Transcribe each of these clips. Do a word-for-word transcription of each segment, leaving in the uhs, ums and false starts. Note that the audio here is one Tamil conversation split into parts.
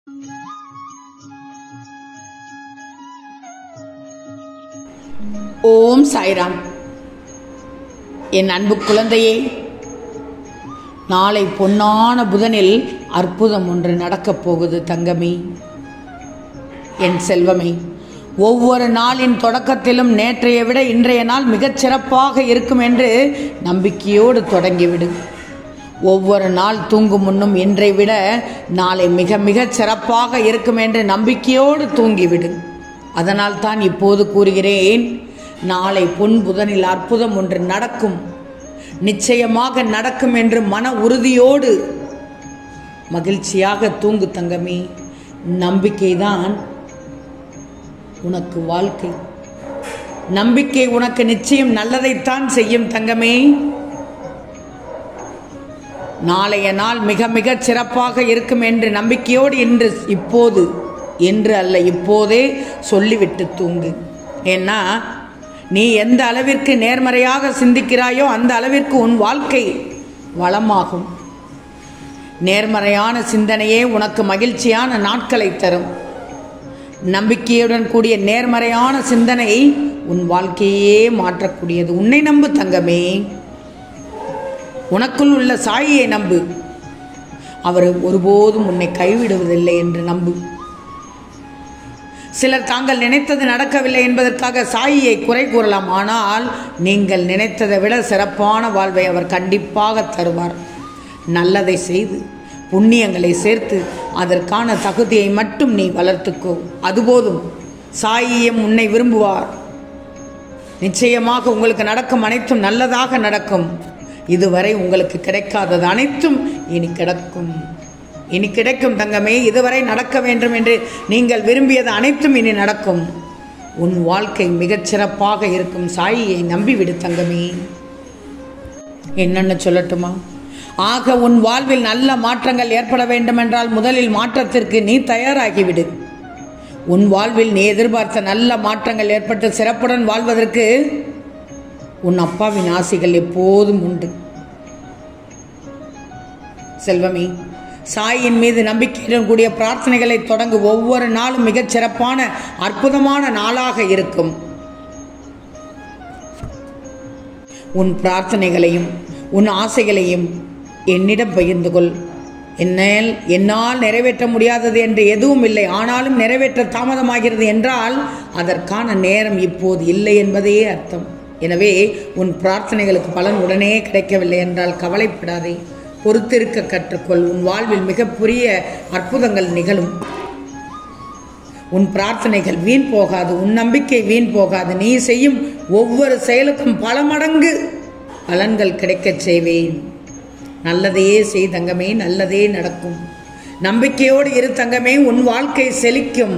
ஓம் சாய்ராம். என் அன்பு குழந்தையே, நாளை பொன்னான புதனில் அற்புதம் ஒன்று நடக்கப் போகுது தங்கமே. என் செல்வமே, ஒவ்வொரு நாளின் தொடக்கத்திலும் நேற்றைய விட இன்றைய நாள் மிகச் சிறப்பாக இருக்கும் என்று நம்பிக்கையோடு தொடங்கிவிடு. ஒவ்வொரு நாள் தூங்கும் முன்னும் இன்றை விட நாளை மிக மிகச் சிறப்பாக இருக்கும் என்று நம்பிக்கையோடு தூங்கிவிடு. அதனால் தான் இப்போது கூறுகிறேன், நாளை பொன் புதனில் அற்புதம் ஒன்று நடக்கும், நிச்சயமாக நடக்கும் என்று மன உறுதியோடு மகிழ்ச்சியாக தூங்கு தங்கமே. நம்பிக்கைதான் உனக்கு வாழ்க்கை. நம்பிக்கை உனக்கு நிச்சயம் நல்லதைத்தான் செய்யும் தங்கமே. நாளைய நாள் மிக மிக சிறப்பாக இருக்கும் என்று நம்பிக்கையோடு இன்று இப்போது என்று அல்ல இப்போதே சொல்லிவிட்டு தூங்கு. ஏன்னா நீ எந்த அளவிற்கு நேர்மறையாக சிந்திக்கிறாயோ அந்த அளவிற்கு உன் வாழ்க்கை வளமாகும். நேர்மறையான சிந்தனையே உனக்கு மகிழ்ச்சியான நாட்களை தரும். நம்பிக்கையுடன் கூடிய நேர்மறையான சிந்தனை உன் வாழ்க்கையே மாற்றக்கூடியது. உன்னை நம்பு தங்கமே. உனக்குள் உள்ள சாயியை நம்பு. அவர் ஒருபோதும் உன்னை கைவிடுவதில்லை என்று நம்பு. சிலர் தாங்கள் நினைத்தது நடக்கவில்லை என்பதற்காக சாயியை குறை கூறலாம். ஆனால் நீங்கள் நினைத்ததை விட சிறப்பான வாழ்வை அவர் கண்டிப்பாக தருவார். நல்லதை செய்து புண்ணியங்களை சேர்த்து அதற்கான தகுதியை மட்டும் நீ வளர்த்துக்கோ, அதுபோதும். சாயியும் உன்னை விரும்புவார். நிச்சயமாக உங்களுக்கு நடக்கும் அனைத்தும் நல்லதாக நடக்கும். இதுவரை உங்களுக்கு கிடைக்காதது அனைத்தும் இனி கிடைக்கும். இனி கிடைக்கும் தங்கமே. இதுவரை நடக்க வேண்டும் என்று நீங்கள் விரும்பியது அனைத்தும் இனி நடக்கும். உன் வாழ்க்கை மிகச் சிறப்பாக இருக்கும். சாயியை நம்பிவிடு தங்கமே. என்னென்ன சொல்லட்டுமா? ஆக உன் வாழ்வில் நல்ல மாற்றங்கள் ஏற்பட வேண்டுமென்றால் முதலில் மாற்றத்திற்கு நீ தயாராகிவிடு. உன் வாழ்வில் நீ எதிர்பார்த்த நல்ல மாற்றங்கள் ஏற்பட்டு சிறப்புடன் வாழ்வதற்கு உன் அப்பாவின் ஆசைகள் எப்போதும் உண்டு. செல்வமே, சாயின் மீது நம்பிக்கையுடன் கூடிய பிரார்த்தனைகளை தொடங்கு. ஒவ்வொரு நாளும் மிகச் சிறப்பான அற்புதமான நாளாக இருக்கும். உன் பிரார்த்தனைகளையும் உன் ஆசைகளையும் என்னிடம் பகிர்ந்து கொள். என்னால் என்னால் நிறைவேற்ற முடியாதது என்று எதுவும் இல்லை. ஆனாலும் நிறைவேற்ற தாமதமாகிறது என்றால் அதற்கான நேரம் இப்போது இல்லை என்பதே அர்த்தம். எனவே உன் பிரார்த்தனைகளுக்கு பலன் உடனே கிடைக்கவில்லை என்றால் கவலைப்படாதே. பொறுத்திருக்க கற்றுக்கொள். உன் வாழ்வில் மிகப்பெரிய அற்புதங்கள் நிகழும். உன் பிரார்த்தனைகள் வீண் போகாது. உன் நம்பிக்கை வீண் போகாது. நீ செய்யும் ஒவ்வொரு செயலுக்கும் பல மடங்கு பலன்கள் கிடைக்கச் செய்வேன். நல்லதையே செய் தங்கமே. நல்லதே நடக்கும். நம்பிக்கையோடு இரு தங்கமே. உன் வாழ்க்கை செழிக்கும்.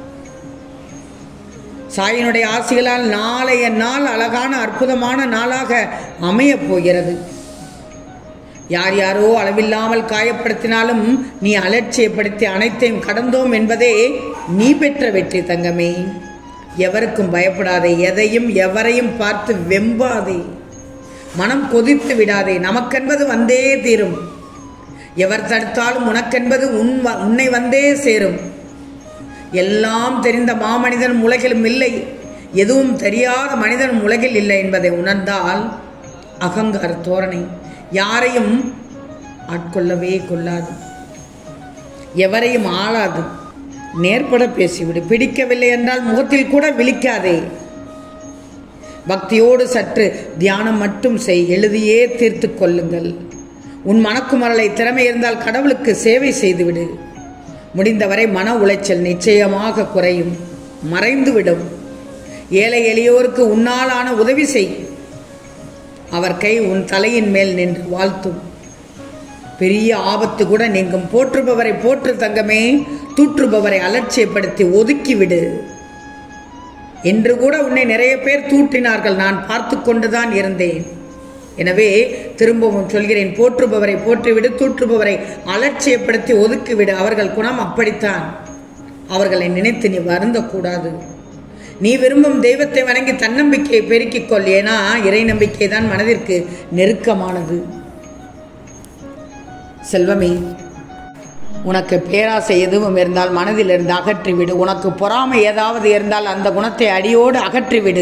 சாயினுடைய ஆசைகளால் நாளைய நாள் அழகான அற்புதமான நாளாக அமையப் போகிறது. யார் யாரோ அளவில்லாமல் காயப்படுத்தினாலும் நீ அலட்சியப்படுத்தி அனைத்தையும் கடந்தோம் என்பதே நீ பெற்ற வெற்றி தங்கமே. எவருக்கும் பயப்படாதே. எதையும் எவரையும் பார்த்து வெம்பாதே. மனம் கொதித்து விடாதே. நமக்கென்பது வந்தே தீரும். எவர் தடுத்தாலும் உனக்கென்பது உன் உன்னை வந்தே சேரும். எல்லாம் தெரிந்த மாமனிதன் உலகிலும் இல்லை. எதுவும் தெரியாத மனிதன் உலகில் இல்லை என்பதை உணர்ந்தால் அகங்கார தோரணை யாரையும் ஆட்கொள்ளவே கொள்ளாது. எவரையும் ஆளாது. நேர்பட பேசிவிடு. பிடிக்கவில்லை என்றால் முகத்தில் கூட விழிக்காதே. பக்தியோடு சற்று தியானம் மட்டும் செய். எழுதியே தீர்த்து கொள்ளுங்கள். உன் மனக்குமரலை திறமை இருந்தால் கடவுளுக்கு சேவை செய்துவிடு. முடிந்தவரை மன உளைச்சல் நிச்சயமாக குறையும், மறைந்துவிடும். ஏழை எளியோருக்கு உன்னாலான உதவி செய். அவர் கை உன் தலையின் மேல் நின்று வாழ்த்தும். பெரிய ஆபத்து கூட நீங்கும். போற்றுபவரை போற்று தங்கமே. தூற்றுபவரை அலட்சியப்படுத்தி ஒதுக்கிவிடு. என்று கூட உன்னை நிறைய பேர் தூற்றினார்கள். நான் பார்த்து கொண்டுதான் இருந்தேன். எனவே திரும்பவும் சொல்கிறேன், போற்றுபவரை போற்றிவிடு, தூற்றுபவரை அலட்சியப்படுத்தி ஒதுக்கிவிடு. அவர்கள் குணம் அப்படித்தான். அவர்களை நினைத்து நீ வருந்தக்கூடாது. நீ விரும்பும் தெய்வத்தை வணங்கி தன்னம்பிக்கையை பெருக்கிக் கொள். ஏன்னா இறை நம்பிக்கை தான் மனதிற்கு நெருக்கமானது. செல்வமே, உனக்கு பேராசை எதுவும் இருந்தால் மனதில் இருந்து அகற்றிவிடு. உனக்கு பொறாமை ஏதாவது இருந்தால் அந்த குணத்தை அடியோடு அகற்றிவிடு.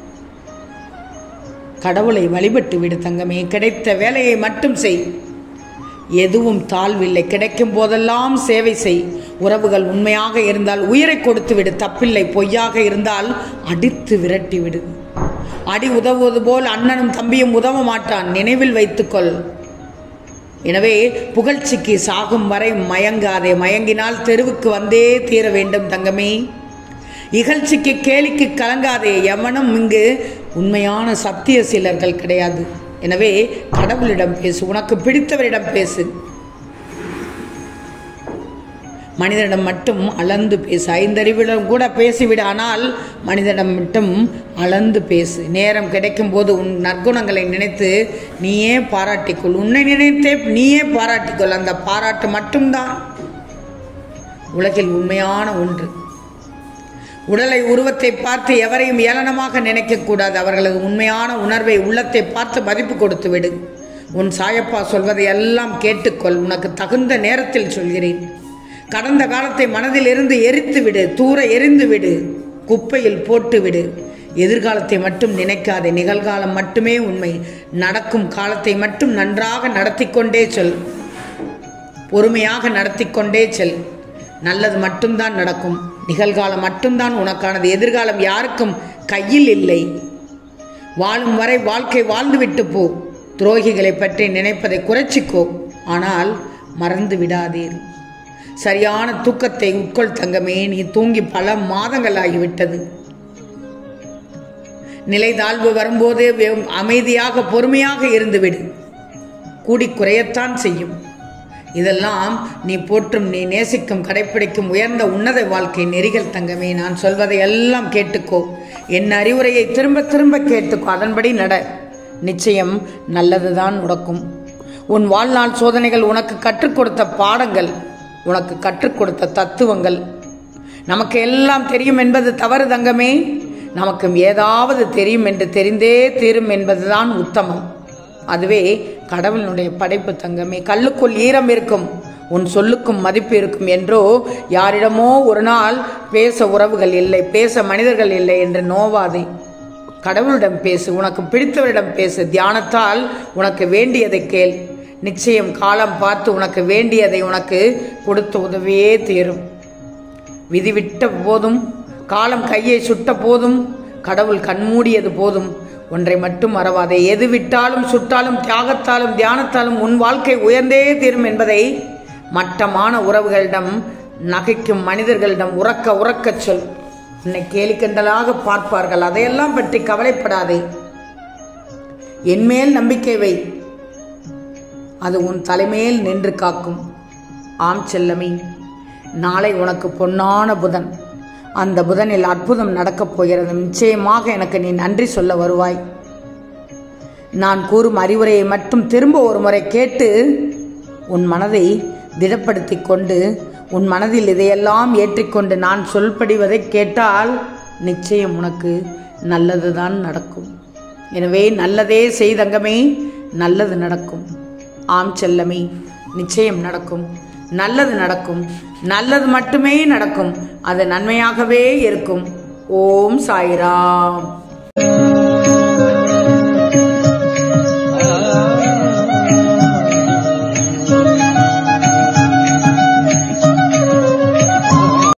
கடவுளை வழிபட்டு விடு தங்கமே. கிடைத்த வேலையை மட்டும் செய். எதுவும் தாழ்வில்லை. கிடைக்கும் போதெல்லாம் சேவை செய். உறவுகள் உண்மையாக இருந்தால் உயிரை கொடுத்து விடு. தப்பில்லை. பொய்யாக இருந்தால் அடித்து விரட்டி விடு. அடி உதவுவது போல் அண்ணனும் தம்பியும் உதவ மாட்டான், நினைவில் வைத்துக்கொள். எனவே புகழ்ச்சிக்கு சாகும் வரை மயங்காதே. மயங்கினால் தெருவுக்கு வந்தே தீர வேண்டும் தங்கமே. இகழ்ச்சிக்கு கேலிக்கு கலங்காதே. எவனும் இங்கு உண்மையான சத்திய சீலர்கள் கிடையாது. எனவே கடவுளிடம் பேசு. உனக்கு பிடித்தவரிடம் பேசு. மனிதனிடம் மட்டும் அளந்து பேசு. ஐந்தறிவிடம் கூட பேசிவிடு. ஆனால் மனிதனிடம் மட்டும் அளந்து பேசு. நேரம் கிடைக்கும் போது உன் நற்குணங்களை நினைத்து நீயே பாராட்டிக்கொள். உன்னை நினைத்தே நீயே பாராட்டிக்கொள். அந்த பாராட்டு மட்டும்தான் உலகில் உண்மையான ஒன்று. உடலை உருவத்தை பார்த்து எவரையும் ஏளனமாக நினைக்கக்கூடாது. அவர்களது உண்மையான உணர்வை உள்ளத்தை பார்த்து மதிப்பு கொடுத்து விடு. உன் சாயப்பா சொல்வதை எல்லாம் கேட்டுக்கொள். உனக்கு தகுந்த நேரத்தில் சொல்கிறேன். கடந்த காலத்தை மனதில் இருந்து எரித்து விடு. தூர எரிந்து விடு. குப்பையில் போட்டு விடு. எதிர்காலத்தை மட்டும் நினைக்காதே. நிகழ்காலம் மட்டுமே உண்மை. நடக்கும் காலத்தை மட்டும் நன்றாக நடத்தி கொண்டே செல். பொறுமையாக நடத்தி கொண்டே செல். நல்லது மட்டும்தான் நடக்கும். நிகழ்காலம் மட்டும்தான் உனக்கானது. எதிர்காலம் யாருக்கும் கையில் இல்லை. வாழும் வரை வாழ்க்கை வாழ்ந்து விட்டு போ. துரோகிகளை பற்றி நினைப்பதை குறைச்சிக்கோ. ஆனால் மறந்து விடாதீர். சரியான தூக்கத்தை உட்கொள் தங்கமே. நீ தூங்கி பல மாதங்கள் ஆகிவிட்டது. நிலை தாழ்வு வரும்போது அமைதியாக பொறுமையாக இருந்துவிடு. கூடி குறையத்தான் செய்யும். இதெல்லாம் நீ போற்றும், நீ நேசிக்கும், கடைப்பிடிக்கும் உயர்ந்த உன்னத வாழ்க்கை நெறிகள் தங்கமே. நான் சொல்வதை எல்லாம் கேட்டுக்கோ. என் அறிவுரையை திரும்ப திரும்ப கேட்டுக்கோ. அதன்படி நட. நிச்சயம் நல்லதுதான் நடக்கும். உன் வாழ்நாள் சோதனைகள் உனக்கு கற்றுக் கொடுத்த பாடங்கள், உனக்கு கற்றுக் கொடுத்த தத்துவங்கள். நமக்கு எல்லாம் தெரியும் என்பது தவறு தங்கமே. நமக்கு ஏதாவது தெரியும் என்று தெரிந்தே தீரும் என்பதுதான் உத்தமம். அதுவே கடவுளினுடைய படைப்பு தங்கமே. கல்லுக்குள் ஈரம் இருக்கும், உன் சொல்லுக்கும் மதிப்பு இருக்கும் என்றோ யாரிடமோ ஒரு நாள் பேச உறவுகள் இல்லை, பேச மனிதர்கள் இல்லை என்று நோவாதே. கடவுளிடம் பேசு. உனக்கு பிடித்தவரிடம் பேசு. தியானத்தால் உனக்கு வேண்டியதை கேள். நிச்சயம் காலம் பார்த்து உனக்கு வேண்டியதை உனக்கு கொடுத்து உதவியே தீரும். விதிவிட்ட போதும், காலம் கையை சுட்ட போதும், கடவுள் கண்மூடியது போதும். ஒன்றை மட்டும் மறவாதே. எது விட்டாலும் சுட்டாலும் தியாகத்தாலும் தியானத்தாலும் உன் வாழ்க்கை உயர்ந்தே தீரும் என்பதை மட்டமான உறவுகளிடம், நகைக்கும் மனிதர்களிடம் உறக்க உறக்க சொல். உன்னை கேலிக்கண்டலாக பார்ப்பார்கள். அதையெல்லாம் பற்றி கவலைப்படாதே. என்மேல் நம்பிக்கை வை. அது உன் தலைமேல் நின்று காக்கும். ஆம் செல்லமே, நாளை உனக்கு பொன்னான புதன். அந்த புதனில் அற்புதம் நடக்கப் போகிறது. நிச்சயமாக எனக்கு நீ நன்றி சொல்ல வருவாய். நான் கூறும் அறிவுரையை மட்டும் திரும்ப ஒரு முறை கேட்டு உன் மனதை திடப்படுத்தி கொண்டு, உன் மனதில் இதையெல்லாம் ஏற்றிக்கொண்டு நான் சொல்படிவதை கேட்டால் நிச்சயம் உனக்கு நல்லதுதான் நடக்கும். எனவே நல்லதே செய் தங்கமே. நல்லது நடக்கும். ஆம் செல்லமே, நிச்சயம் நடக்கும். நல்லது நடக்கும். நல்லது மட்டுமே நடக்கும். அது நன்மையாகவே இருக்கும். ஓம் சாய்ராம்.